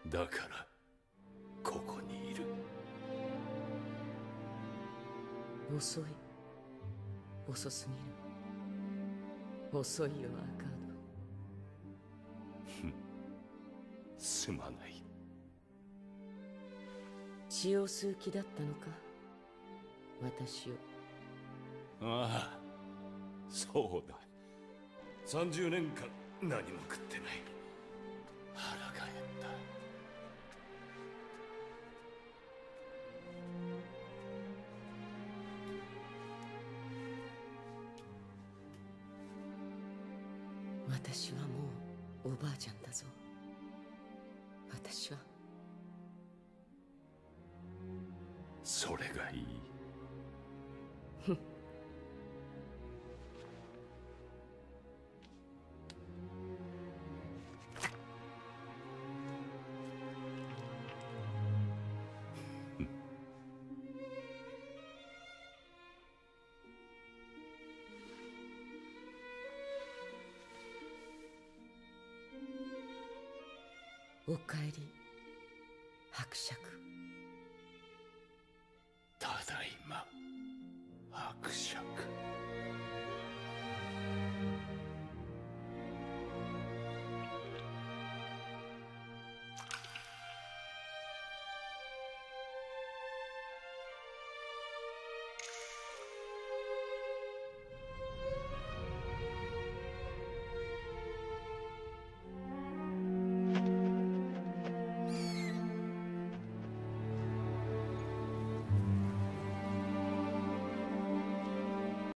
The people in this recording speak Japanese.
だからここにいる。 遅い。遅すぎる。遅いよ、アカード。 すまない。 血を吸う気だったのか、私を。 ああ、そうだ。30年間何も食ってない。腹が減った。 私はもうおばあちゃんだぞ。私は。 それがいい。 おかえり、伯爵。 ただいま、伯爵。